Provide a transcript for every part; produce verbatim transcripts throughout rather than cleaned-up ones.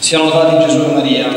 Siano lodati Gesù e Maria.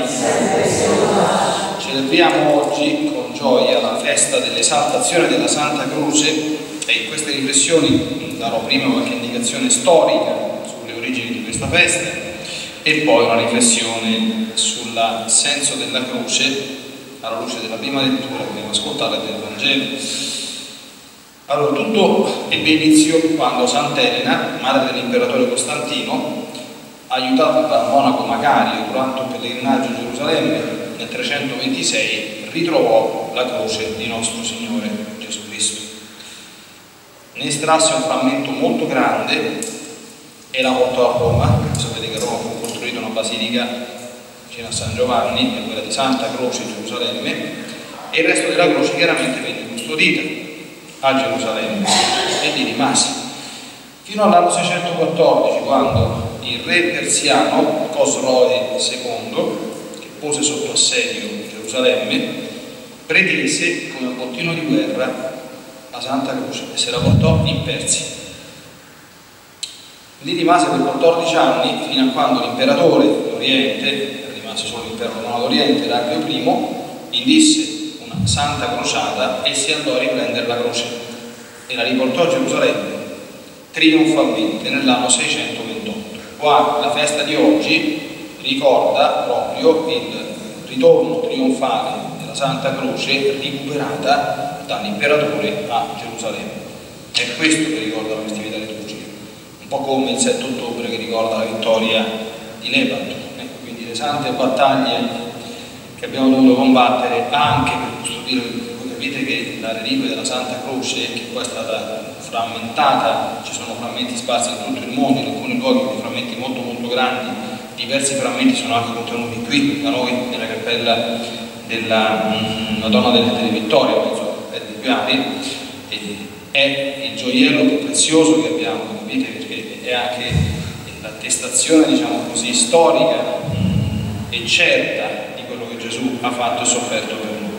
Celebriamo oggi con gioia la festa dell'esaltazione della Santa Croce e in queste riflessioni darò prima qualche indicazione storica sulle origini di questa festa e poi una riflessione sul senso della croce alla luce della prima lettura che abbiamo ascoltato del Vangelo. Allora, tutto ebbe inizio quando Sant'Elena, madre dell'imperatore Costantino, aiutata dal monaco Macario durante un pellegrinaggio a Gerusalemme nel trecentoventisei, ritrovò la croce di nostro Signore Gesù Cristo. Ne estrasse un frammento molto grande e la portò a Roma. Sapete che a Roma fu costruita una basilica vicino a San Giovanni, che è quella di Santa Croce in Gerusalemme, e il resto della croce chiaramente venne custodita a Gerusalemme e lì rimase fino all'anno seicentoquattordici, quando il re persiano Cosroe secondo, che pose sotto assedio Gerusalemme, pretese come bottino di guerra la Santa Croce e se la portò in Persia. Lì rimase per quattordici anni, fino a quando l'imperatore d'Oriente, rimase solo l'impero romano d'Oriente, Eraclio primo, indisse una santa crociata e si andò a riprendere la croce e la riportò a Gerusalemme trionfalmente nell'anno seicentoventotto. Qua la festa di oggi ricorda proprio il ritorno trionfale della Santa Croce recuperata dall'imperatore a Gerusalemme. È questo che ricorda la festività liturgica, un po' come il sette ottobre che ricorda la vittoria di Lepanto. Ecco, quindi le sante battaglie che abbiamo dovuto combattere anche per custodire. Voi capite che la reliquia della Santa Croce, che poi è stata frammentata, ci sono frammenti sparsi in tutto il mondo, in alcuni luoghi frammenti molto molto grandi, diversi frammenti sono anche contenuti qui da noi nella cappella della mm, Madonna delle, delle Vittorie, penso dei Piani. È il gioiello più prezioso che abbiamo, capite, perché è anche l'attestazione, diciamo così, storica mm, e certa di quello che Gesù ha fatto e sofferto per noi.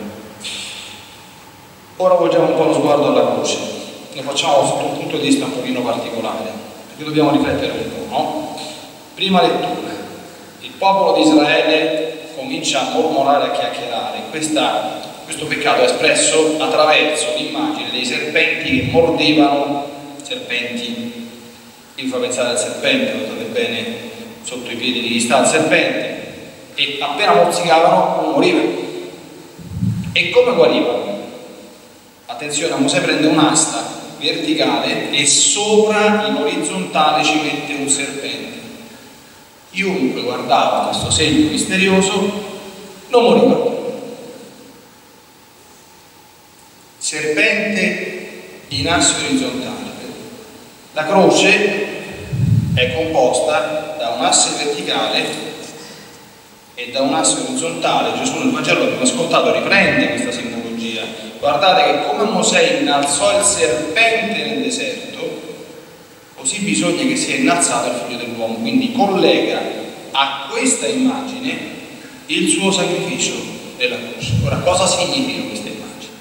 Ora volgiamo un po' lo sguardo alla croce. Lo facciamo sotto un punto di vista un pochino particolare, perché dobbiamo riflettere un po', no? Prima lettura. Il popolo di Israele comincia a mormorare, a chiacchierare. Questa, questo peccato è espresso attraverso l'immagine dei serpenti che mordevano, serpenti, vi fa pensare al serpente, notate bene sotto i piedi di chi sta il serpente, e appena mozzicavano morivano. E come guarivano? Attenzione, Mosè prende un'asta verticale e sopra in orizzontale ci mette un serpente. Chiunque guardava questo segno misterioso non moriva. Serpente in asse orizzontale. La croce è composta da un asse verticale e da un asse orizzontale. Gesù nel Vangelo, abbiamo ascoltato, riprende questa simbologia. Guardate che come Mosè innalzò il serpente nel deserto, così bisogna che sia innalzato il figlio dell'uomo. Quindi collega a questa immagine il suo sacrificio della croce. Ora, cosa significa questa immagine?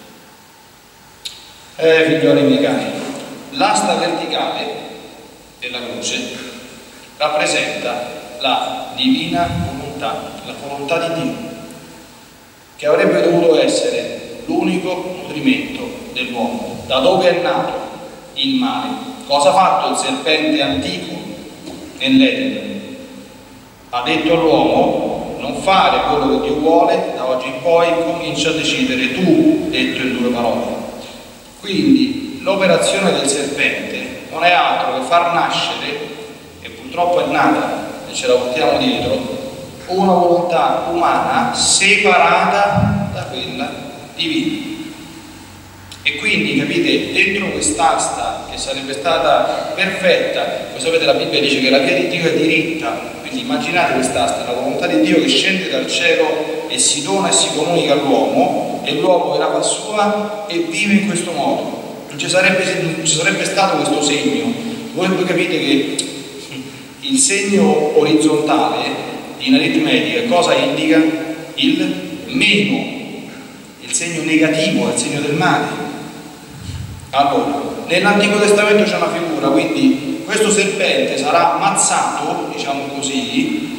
Eh, figlioli miei cari, l'asta verticale della croce rappresenta la divina volontà, la volontà di Dio, che avrebbe dovuto essere l'unico nutrimento dell'uomo. Da dove è nato il male? Cosa ha fatto il serpente antico nell'Eden? Ha detto all'uomo: non fare quello che Dio vuole, da oggi in poi comincia a decidere tu, detto in due parole. Quindi l'operazione del serpente non è altro che far nascere, e purtroppo è nata e ce la portiamo dietro, una volontà umana separata da quella divina. E quindi, capite, dentro quest'asta che sarebbe stata perfetta, voi sapete la Bibbia dice che la via di Dio è diritta, quindi immaginate quest'asta, la volontà di Dio che scende dal cielo e si dona e si comunica all'uomo, e l'uomo era fa sua e vive in questo modo. Non ci sarebbe, non ci sarebbe stato questo segno. Voi, voi capite che il segno orizzontale in aritmetica cosa indica? Il meno. Il segno negativo è il segno del male. Allora, nell'Antico Testamento c'è una figura, quindi questo serpente sarà ammazzato, diciamo così,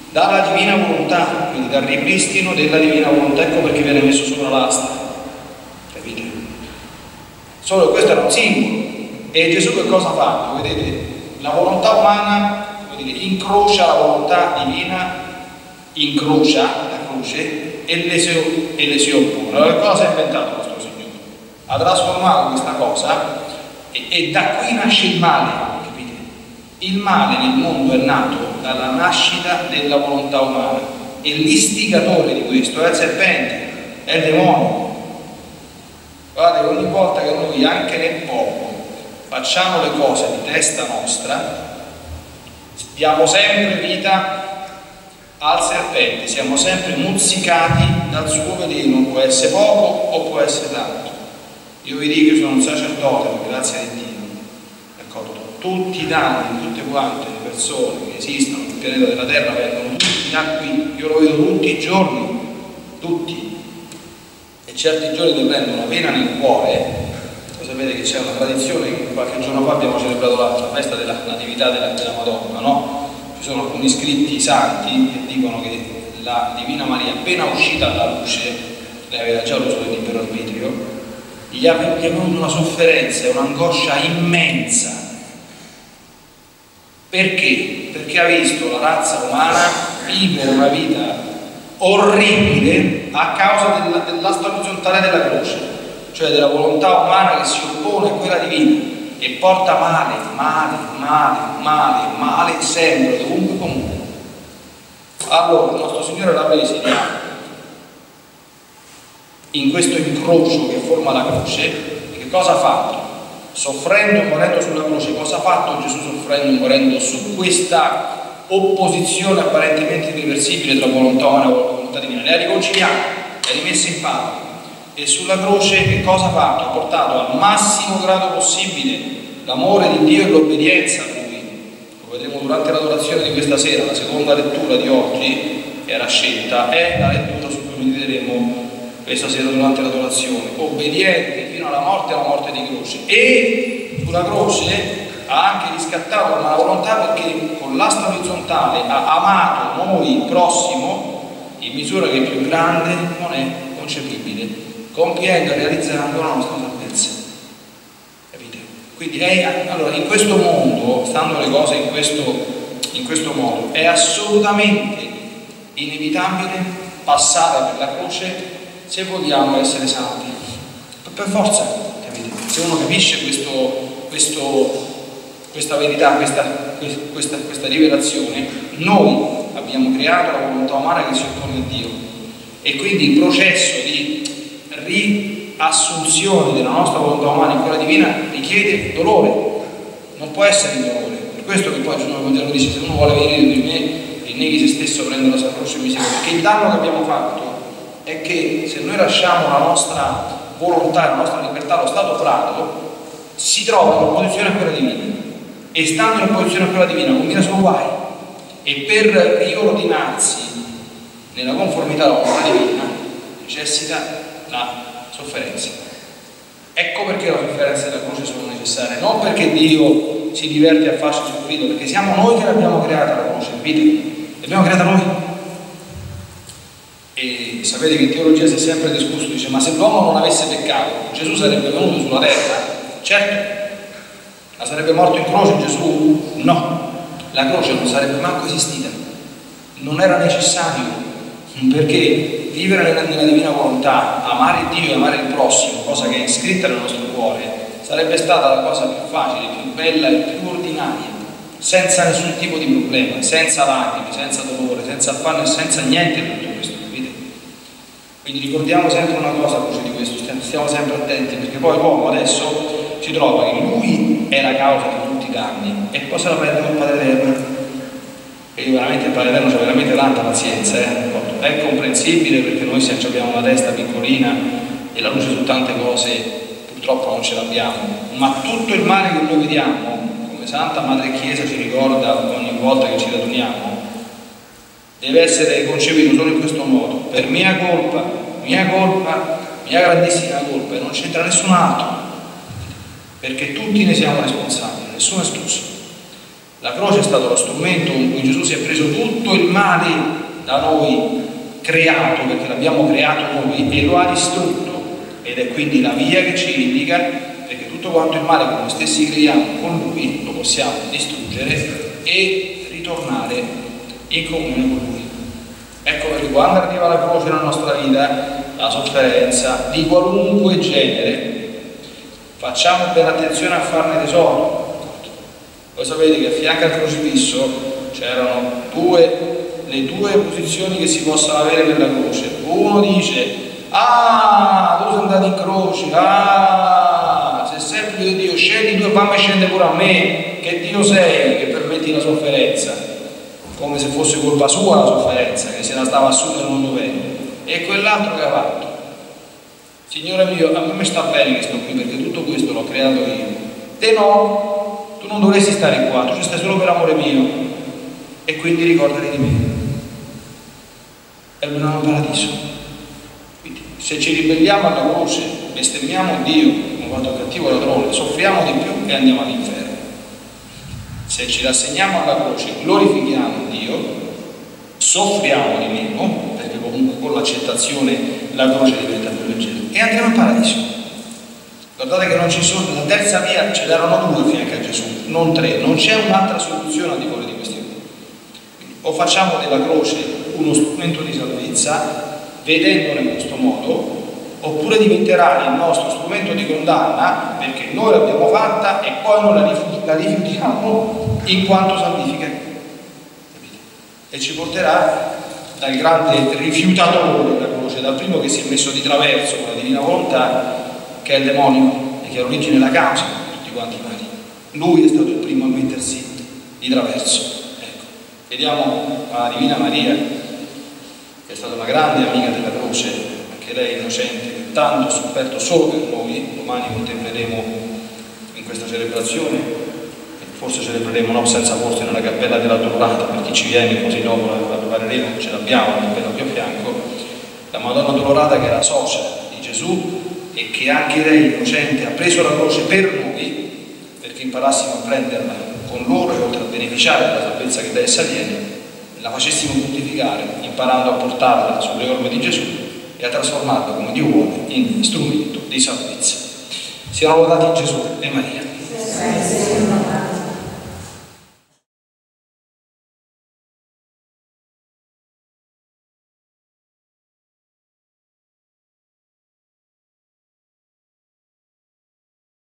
dalla divina volontà, quindi dal ripristino della divina volontà. Ecco perché viene messo sopra l'asta, capite? Solo questo era un simbolo. E Gesù che cosa ha fatto? Vedete, la volontà umana, come dire, incrocia la volontà divina, incrocia la croce e le si, e le si oppone. Allora, che cosa ha inventato questo Signore? Ha trasformato questa cosa e, e da qui nasce il male, capite? Il male nel mondo è nato dalla nascita della volontà umana e l'istigatore di questo è il serpente, è il demonio. Guardate, ogni volta che noi anche nel poco facciamo le cose di testa nostra, diamo sempre vita al serpente, siamo sempre mozzicati dal suo veleno, può essere poco o può essere tanto. Io vi dico che sono un sacerdote, per grazia di Dio, d'accordo? Tutti i danni, tutte quante le persone che esistono sul pianeta della Terra vengono tutti da qui, io lo vedo tutti i giorni, tutti, e certi giorni ti prendo una pena nel cuore. Sapete che c'è una tradizione, qualche giorno fa abbiamo celebrato la, la festa della Natività della, della Madonna, no? Ci sono alcuni scritti santi che dicono che la Divina Maria, appena uscita dalla luce, lei aveva già l'uso del libero arbitrio, gli è venuta una sofferenza e un'angoscia immensa. Perché? Perché ha visto la razza umana vivere una vita orribile a causa della, dell'asta orizzontale della croce, cioè della volontà umana che si oppone a quella divina e porta male, male, male, male, male sempre, dovunque, comunque. Allora il nostro Signore l'ha presa in questo incrocio che forma la croce. E che cosa ha fatto? Soffrendo e morendo sulla croce, cosa ha fatto Gesù soffrendo e morendo su questa opposizione apparentemente irreversibile tra volontà umana e volontà divina? Le ha riconciliate, le ha rimesse in pace. E sulla croce che cosa ha fatto? Ha portato al massimo grado possibile l'amore di Dio e l'obbedienza a Lui. Lo vedremo durante l'adorazione di questa sera. La seconda lettura di oggi era scelta, è la lettura su cui mediteremo questa sera durante l'adorazione. Obbediente fino alla morte e alla morte di croce. E sulla croce ha anche riscattato la volontà, perché con l'asta orizzontale ha amato noi, il prossimo, in misura che più grande non è concepibile, compiendo e realizzando la nostra salvezza. Capite? Quindi è, allora, in questo mondo, stando le cose in questo, in questo modo, è assolutamente inevitabile passare per la croce se vogliamo essere santi. Per forza, capite? Se uno capisce questo, questo, questa verità, questa, questa, questa rivelazione, noi abbiamo creato la volontà umana che si oppone a Dio, e quindi il processo di riassunzione della nostra volontà umana in quella divina richiede dolore, non può essere in dolore. Per questo che poi Gesù nel Vangelo dice: se uno vuole venire di me, rinneghi se stesso, prende la sua croce e mi segua. Perché il danno che abbiamo fatto è che se noi lasciamo la nostra volontà, la nostra libertà allo stato prato, si trova in opposizione a quella divina, e stando in opposizione a quella divina combina solo guai, e per riordinarsi nella conformità alla volontà divina necessita la sofferenza. Ecco perché la sofferenza e la croce sono necessarie, non perché Dio si diverte a farci soffrire, perché siamo noi che l'abbiamo creata la croce, capite? L'abbiamo creata noi. E sapete che in teologia si è sempre discusso, dice: ma se l'uomo non avesse peccato, Gesù sarebbe venuto sulla terra? Certo. Ma sarebbe morto in croce Gesù? No. La croce non sarebbe manco esistita, non era necessario, perché vivere nella, nella divina volontà, amare Dio e amare il prossimo, cosa che è iscritta nel nostro cuore, sarebbe stata la cosa più facile, più bella e più ordinaria, senza nessun tipo di problema, senza lacrime, senza dolore, senza affanno e senza niente di tutto questo, capite? Quindi ricordiamo sempre una cosa a luce di questo, stiamo sempre attenti, perché poi l'uomo adesso si trova che lui è la causa di tutti i danni e poi se la prende con il Padre Eterno. E io veramente il Padre Eterno c'ha veramente tanta pazienza, eh? È comprensibile, perché noi se abbiamo una testa piccolina e la luce su tante cose purtroppo non ce l'abbiamo, ma tutto il male che noi vediamo, come Santa Madre Chiesa ci ricorda ogni volta che ci raduniamo, deve essere concepito solo in questo modo: per mia colpa, mia colpa, mia grandissima colpa, e non c'entra nessun altro, perché tutti ne siamo responsabili, nessuno escluso. La croce è stato lo strumento con cui Gesù si è preso tutto il male da noi creato, perché l'abbiamo creato noi, e lo ha distrutto, ed è quindi la via che ci indica, perché tutto quanto il male che noi stessi creiamo con Lui lo possiamo distruggere e ritornare in comunione con Lui. Ecco perché quando arriva la croce nella nostra vita, la sofferenza di qualunque genere, facciamo bene attenzione a farne tesoro. Voi sapete che a fianco al crocifisso c'erano due, le due posizioni che si possono avere per la croce. Uno dice: ah, tu sei andato in croce, ah, se sei figlio di Dio, scendi tu e fammi scendere pure a me, che Dio sei che permetti la sofferenza, come se fosse colpa sua la sofferenza, che se la stava assunta non doveva. E quell'altro che ha fatto: Signore mio, a me mi sta bene che sto qui, perché tutto questo l'ho creato io. Te no, tu non dovresti stare qua, tu ci stai solo per amore mio, e quindi ricordati di me. È un nuovo paradiso. Quindi, se ci ribelliamo alla croce, bestemmiamo Dio, come quanto cattivo ladrone, soffriamo di più e andiamo all'inferno. Se ci rassegniamo alla croce, glorifichiamo Dio, soffriamo di meno, perché comunque con l'accettazione la croce diventa più leggera, e andremo al paradiso. Guardate che non ci sono, la terza via ce n'erano due a fianco a Gesù, non tre, non c'è un'altra soluzione al di fuori di questi due. O facciamo della croce uno strumento di salvezza, vedendolo in questo modo, oppure diventerà il nostro strumento di condanna, perché noi l'abbiamo fatta e poi noi la, rifiut- la rifiutiamo in quanto salvifica. E ci porterà dal grande rifiutatore della croce, dal primo che si è messo di traverso con la divina volontà, che è il demonio e che è l'origine e la causa di tutti quanti i mali. Lui è stato il primo a mettersi di traverso. Ecco. Vediamo la Divina Maria, che è stata una grande amica della croce, anche lei innocente, che tanto ha sofferto solo per noi. Domani contempleremo in questa celebrazione, forse celebreremo no, senza posto nella cappella della Dolorata, per chi ci viene così dopo la prepareremo, ce l'abbiamo la cappella qui a fianco, la Madonna Dolorata, che era socia di Gesù e che anche lei innocente ha preso la croce per noi, perché imparassimo a prenderla con loro e oltre a beneficiare della salvezza che da essa viene, la facessimo fruttificare, imparando a portarla sulle orme di Gesù e a trasformarla, come Dio vuole, in strumento di salvezza. Siano lodati Gesù e Maria.